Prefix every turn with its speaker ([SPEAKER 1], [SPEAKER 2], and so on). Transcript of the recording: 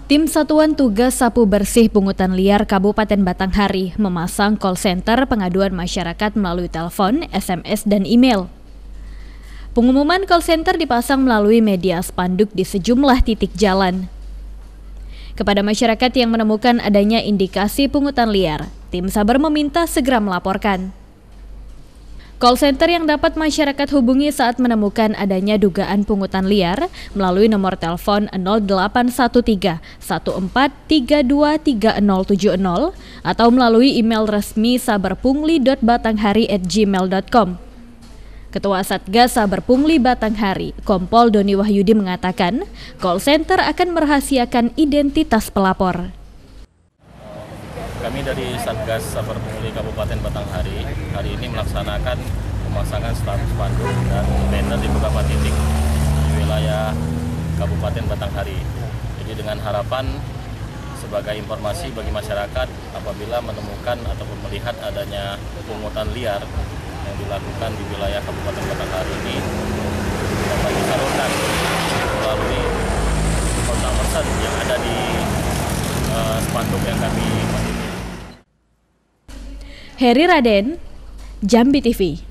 [SPEAKER 1] Tim Satuan Tugas Sapu Bersih Pungutan Liar Kabupaten Batanghari memasang call center pengaduan masyarakat melalui telepon, SMS, dan email. Pengumuman call center dipasang melalui media spanduk di sejumlah titik jalan. Kepada masyarakat yang menemukan adanya indikasi pungutan liar, tim Saber meminta segera melaporkan. Call center yang dapat masyarakat hubungi saat menemukan adanya dugaan pungutan liar melalui nomor telepon 0813 1432 3070 atau melalui email resmi saberpungli.batanghari@gmail.com. Ketua Satgas Saber Pungli Batanghari, Kompol Doni Wahyudi mengatakan, call center akan merahasiakan identitas pelapor.
[SPEAKER 2] Kami dari Satgas Saber Pungli Kabupaten Batanghari hari ini melaksanakan pemasangan status spanduk dan banner di beberapa titik di wilayah Kabupaten Batanghari. Jadi dengan harapan sebagai informasi bagi masyarakat apabila menemukan ataupun melihat adanya pungutan liar yang dilakukan di wilayah Kabupaten Batanghari ini dapat disalurkan melalui kontak person yang ada di spanduk yang kami miliki.
[SPEAKER 1] Heri Raden, Jambi TV.